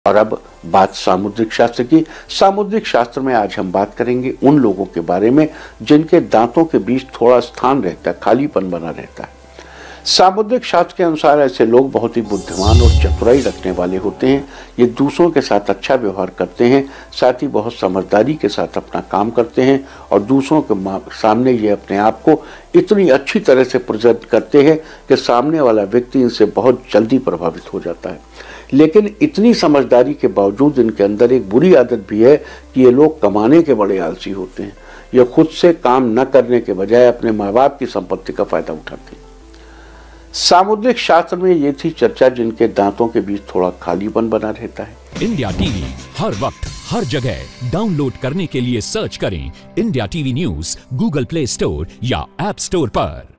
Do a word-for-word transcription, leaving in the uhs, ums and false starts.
और अब बात सामुद्रिक शास्त्र की। सामुद्रिक शास्त्र में आज हम बात करेंगे उन लोगों के बारे में जिनके दांतों के बीच थोड़ा स्थान रहता है, खालीपन बना रहता है। सामुद्रिक शास्त्र के अनुसार ऐसे लोग बहुत ही बुद्धिमान और चतुराई रखने वाले होते हैं। ये दूसरों के साथ अच्छा व्यवहार करते हैं, साथ ही बहुत समझदारी के साथ अपना काम करते हैं और दूसरों के सामने ये अपने आप को इतनी अच्छी तरह से प्रेजेंट करते हैं कि सामने वाला व्यक्ति इनसे बहुत जल्दी प्रभावित हो जाता है। लेकिन इतनी समझदारी के बावजूद इनके अंदर एक बुरी आदत भी है कि ये लोग कमाने के बड़े आलसी होते हैं। ये खुद से काम न करने के बजाय अपने माँ बाप की संपत्ति का फायदा उठाते हैं। सामुद्रिक शास्त्र में ये थी चर्चा जिनके दांतों के बीच थोड़ा खालीपन बना रहता है। इंडिया टीवी हर वक्त हर जगह डाउनलोड करने के लिए सर्च करें India TV news Google play store या ऐप स्टोर पर।